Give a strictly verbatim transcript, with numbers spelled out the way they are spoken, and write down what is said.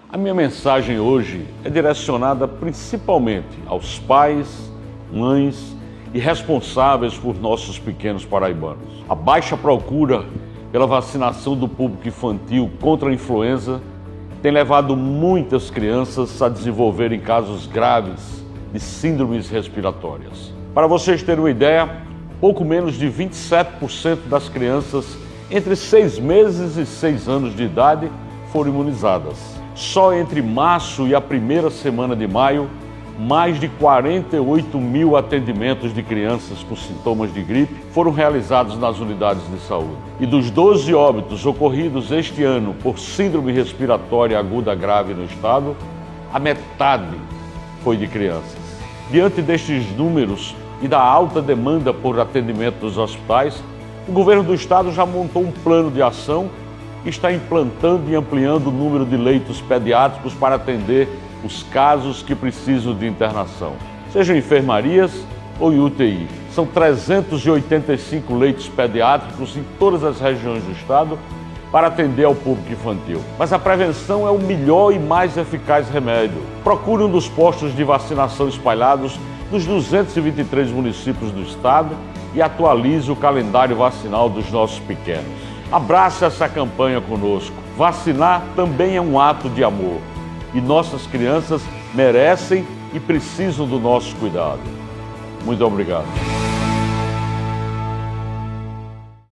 A minha mensagem hoje é direcionada principalmente aos pais, mães e responsáveis por nossos pequenos paraibanos. A baixa procura pela vacinação do público infantil contra a influenza tem levado muitas crianças a desenvolverem casos graves de síndromes respiratórias. Para vocês terem uma ideia, pouco menos de vinte e sete por cento das crianças entre seis meses e seis anos de idade foram imunizadas. Só entre março e a primeira semana de maio, mais de quarenta e oito mil atendimentos de crianças com sintomas de gripe foram realizados nas unidades de saúde. E dos doze óbitos ocorridos este ano por síndrome respiratória aguda grave no estado, a metade foi de crianças. Diante destes números e da alta demanda por atendimento nos hospitais, o governo do estado já montou um plano de ação e está implantando e ampliando o número de leitos pediátricos para atender os casos que precisam de internação, sejam em enfermarias ou em U T I. São trezentos e oitenta e cinco leitos pediátricos em todas as regiões do estado para atender ao público infantil. Mas a prevenção é o melhor e mais eficaz remédio. Procure um dos postos de vacinação espalhados nos duzentos e vinte e três municípios do estado e atualize o calendário vacinal dos nossos pequenos. Abrace essa campanha conosco. Vacinar também é um ato de amor. E nossas crianças merecem e precisam do nosso cuidado. Muito obrigado.